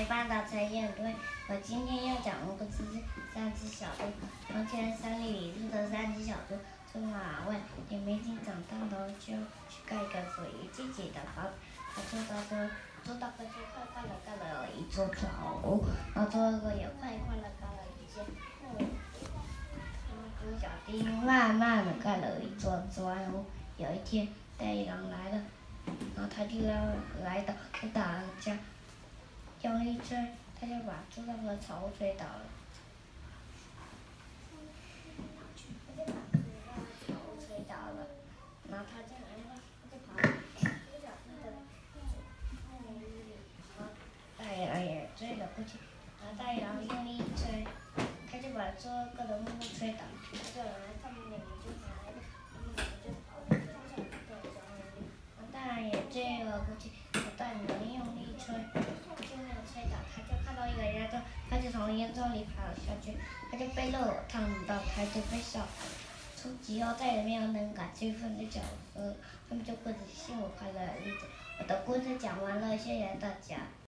回报到测验队，我今天要讲5个字是三只小猪。从前森林里住着3只小猪。猪妈妈问：你们已经长大了，就去盖一个属于自己的房子。猪大哥就快快地盖了一座草屋，然后猪二哥也快快地盖了一间木屋。猪小弟慢慢地盖了一座砖屋。有一天，大野狼来了，然后他就要来到猪大家，用力吹，他就把猪大哥的草屋吹倒了。然后他就跑到猪小弟的木屋里，然后大野狼也追了过去，然后大野狼用力一吹，他就把猪二哥的木屋吹倒，他就来他们两个就跑到猪小弟的小木屋里，然后大野狼也追了过去，大野狼用力吹，就没有吹倒，他就看到一个烟囱，他就从烟囱里跑下去，他就被热烫到，他就被烧死了。从此后再也没有人敢去分这角色，他们就过着幸福快乐的日子。我的故事讲完了，谢谢大家。